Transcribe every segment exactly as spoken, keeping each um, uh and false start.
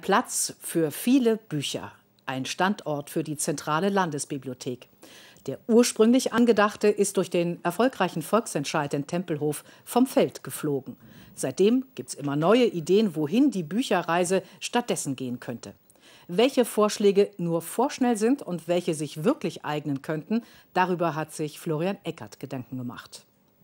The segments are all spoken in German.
Platz für viele Bücher. Ein Standort für die zentrale Landesbibliothek. Der ursprünglich angedachte ist durch den erfolgreichen Volksentscheid in Tempelhof vom Feld geflogen. Seitdem gibt es immer neue Ideen, wohin die Bücherreise stattdessen gehen könnte. Welche Vorschläge nur vorschnell sind und welche sich wirklich eignen könnten, darüber hat sich Florian Eckert Gedanken gemacht.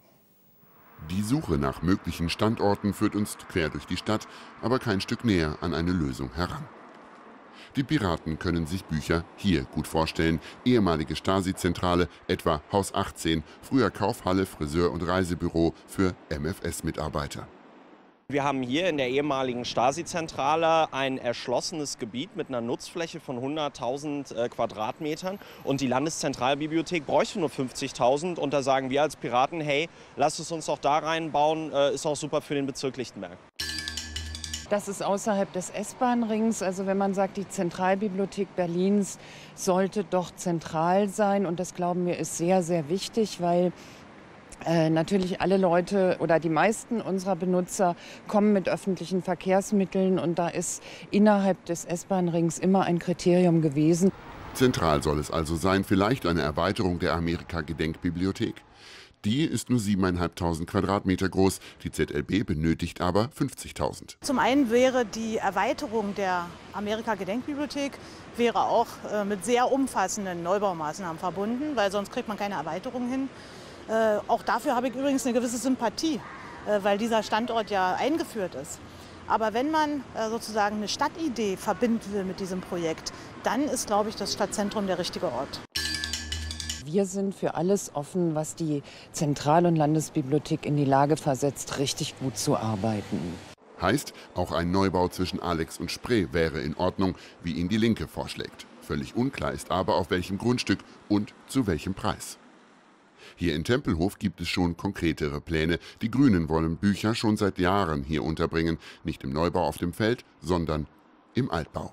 Die Suche nach möglichen Standorten führt uns quer durch die Stadt, aber kein Stück näher an eine Lösung heran. Die Piraten können sich Bücher hier gut vorstellen. Ehemalige Stasi-Zentrale, etwa Haus achtzehn, früher Kaufhalle, Friseur- und Reisebüro für M F S-Mitarbeiter. Wir haben hier in der ehemaligen Stasi-Zentrale ein erschlossenes Gebiet mit einer Nutzfläche von hunderttausend äh, Quadratmetern und die Landeszentralbibliothek bräuchte nur fünfzigtausend und da sagen wir als Piraten, hey, lasst es uns doch da reinbauen, äh, ist auch super für den Bezirk Lichtenberg. Das ist außerhalb des S-Bahn-Rings, also wenn man sagt, die Zentralbibliothek Berlins sollte doch zentral sein und das glauben wir ist sehr, sehr wichtig, weil Äh, natürlich alle Leute oder die meisten unserer Benutzer kommen mit öffentlichen Verkehrsmitteln und da ist innerhalb des S-Bahn-Rings immer ein Kriterium gewesen. Zentral soll es also sein, vielleicht eine Erweiterung der Amerika-Gedenkbibliothek. Die ist nur siebentausendfünfhundert Quadratmeter groß, die Z L B benötigt aber fünfzigtausend. Zum einen wäre die Erweiterung der Amerika-Gedenkbibliothek wäre auch äh, mit sehr umfassenden Neubaumaßnahmen verbunden, weil sonst kriegt man keine Erweiterung hin. Äh, auch dafür habe ich übrigens eine gewisse Sympathie, äh, weil dieser Standort ja eingeführt ist. Aber wenn man äh, sozusagen eine Stadtidee verbinden will mit diesem Projekt, dann ist, glaube ich, das Stadtzentrum der richtige Ort. Wir sind für alles offen, was die Zentral- und Landesbibliothek in die Lage versetzt, richtig gut zu arbeiten. Heißt, auch ein Neubau zwischen Alex und Spree wäre in Ordnung, wie ihn die Linke vorschlägt. Völlig unklar ist aber, auf welchem Grundstück und zu welchem Preis. Hier in Tempelhof gibt es schon konkretere Pläne. Die Grünen wollen Bücher schon seit Jahren hier unterbringen. Nicht im Neubau auf dem Feld, sondern im Altbau.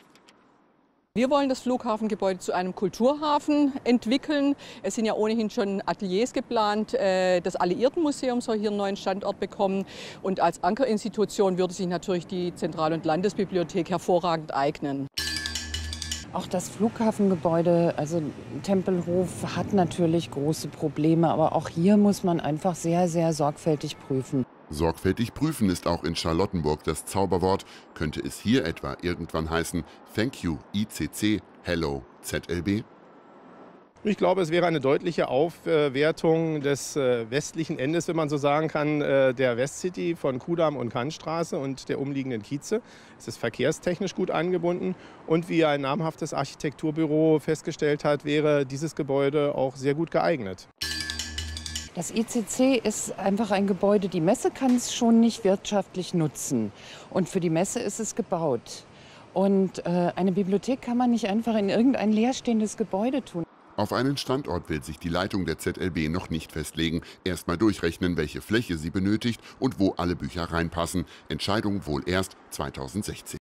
Wir wollen das Flughafengebäude zu einem Kulturhafen entwickeln. Es sind ja ohnehin schon Ateliers geplant. Das Alliiertenmuseum soll hier einen neuen Standort bekommen. Und als Ankerinstitution würde sich natürlich die Zentral- und Landesbibliothek hervorragend eignen. Auch das Flughafengebäude, also Tempelhof, hat natürlich große Probleme. Aber auch hier muss man einfach sehr, sehr sorgfältig prüfen. Sorgfältig prüfen ist auch in Charlottenburg das Zauberwort. Könnte es hier etwa irgendwann heißen, Thank you I C C, Hello Z L B? Ich glaube, es wäre eine deutliche Aufwertung des westlichen Endes, wenn man so sagen kann, der Westcity von Kudamm und Kantstraße und der umliegenden Kieze. Es ist verkehrstechnisch gut angebunden und wie ein namhaftes Architekturbüro festgestellt hat, wäre dieses Gebäude auch sehr gut geeignet. Das I C C ist einfach ein Gebäude, die Messe kann es schon nicht wirtschaftlich nutzen. Und für die Messe ist es gebaut. Und äh, eine Bibliothek kann man nicht einfach in irgendein leerstehendes Gebäude tun. Auf einen Standort will sich die Leitung der Z L B noch nicht festlegen. Erst mal durchrechnen, welche Fläche sie benötigt und wo alle Bücher reinpassen. Entscheidung wohl erst zweitausendsechzehn.